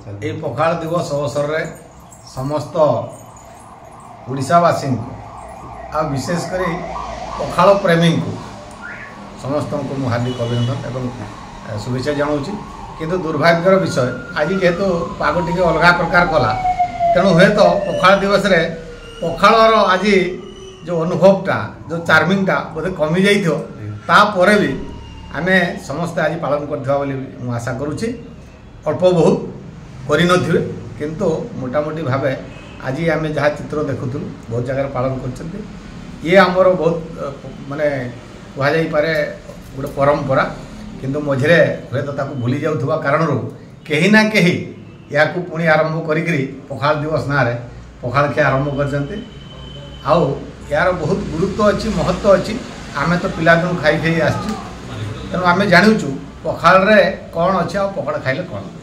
ये पखाल दिवस अवसर में समस्त ओडिशावासी आ विशेषकर पखाल प्रेमी को समस्त को मुझे हार्दिक अभिनंदन एवं शुभेच्छा जनाऊँगी। किंतु दुर्भाग्यर विषय आज जेहेतु पाग टी अलग प्रकार कला तेणु हे तो पखाल दिवस रे पखालर आज जो अनुभवटा जो चार्मिंगटा बोधे कमी जापर भी आम समस्ते आज पालन कर आशा करुच्ची। अल्प बहुत कर किंतु मोटामोटी भाव आज आम जहाँ चित्र देखुलु बहुत जगह पालन कर ये आमर बहुत माने कहुपे गोटे परंपरा किंतु मझे हे तो भूली जाऊा कारण कहीं ना कहीं या पुणी आरंभ करी पखाल दिवस ना पखाल खिया आरंभ कर यार बहुत गुरुत्व अच्छी महत्व अच्छी आम तो पिलादिन खाई खाई आसचु तेणु आम जाचु पखाल रे कौन अच्छे आ पखाल खाइले कौन।